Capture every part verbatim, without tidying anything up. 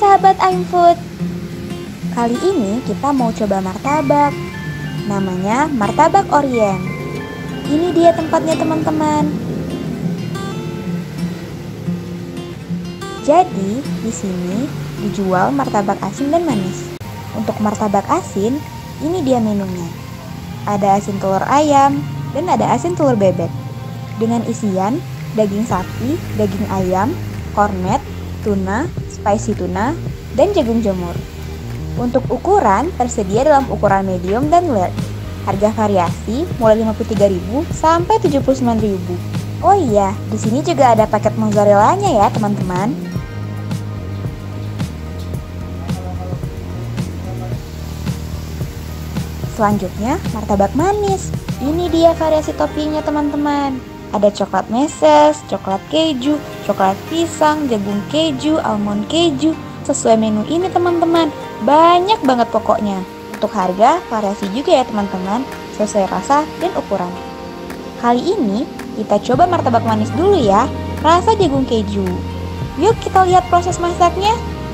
sahabat iMfood. Kali ini kita mau coba martabak. Namanya martabak Orient. Ini dia tempatnya teman-teman. Jadi di sini dijual martabak asin dan manis. Untuk martabak asin, ini dia menunya. Ada asin telur ayam dan ada asin telur bebek. Dengan isian daging sapi, daging ayam, kornet, tuna, spicy tuna, dan jagung jamur. Untuk ukuran tersedia dalam ukuran medium dan large. Harga variasi mulai lima puluh tiga ribu sampai tujuh puluh sembilan ribu. Oh iya, di sini juga ada paket mozzarella-nya ya, teman-teman. Selanjutnya, martabak manis. Ini dia variasi toppingnya, teman-teman. Ada coklat meses, coklat keju, coklat pisang, jagung keju, almond keju. Sesuai menu ini teman-teman, banyak banget pokoknya. Untuk harga, variasi juga ya teman-teman, sesuai rasa dan ukuran. Kali ini, kita coba martabak manis dulu ya, rasa jagung keju. Yuk kita lihat proses masaknya.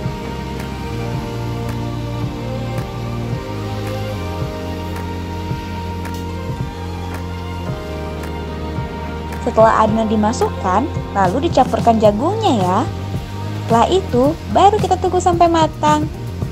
Setelah adonan dimasukkan, lalu dicampurkan jagungnya ya. Setelah itu, baru kita tunggu sampai matang.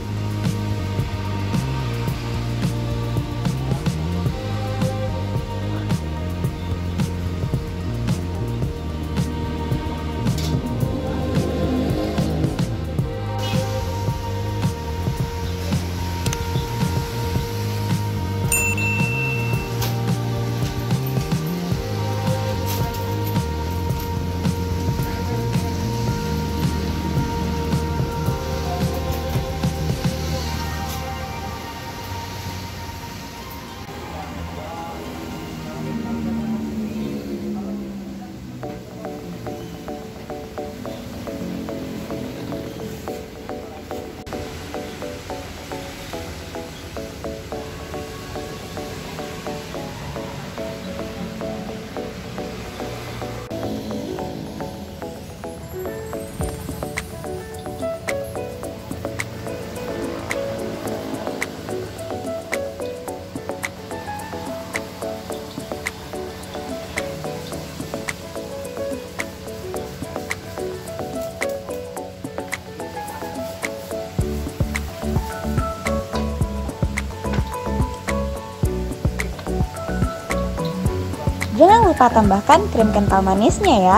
Jangan lupa tambahkan krim kental manisnya ya.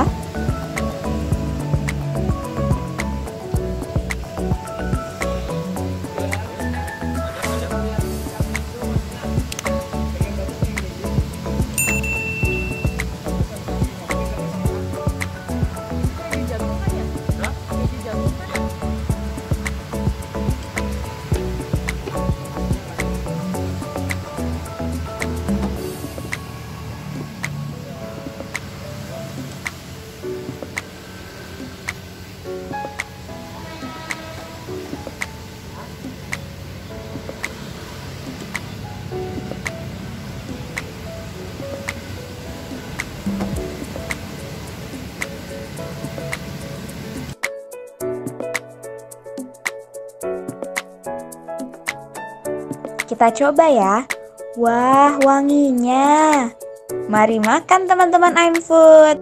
Kita coba ya. Wah, wanginya. Mari makan teman-teman iMfood.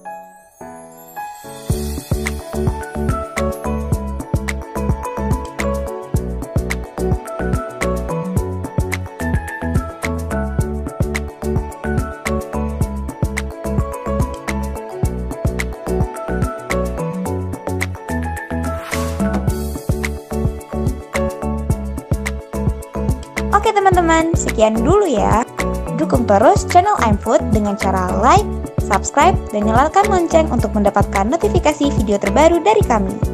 Oke teman-teman, sekian dulu ya. Dukung terus channel iMfood dengan cara like, subscribe, dan nyalakan lonceng untuk mendapatkan notifikasi video terbaru dari kami.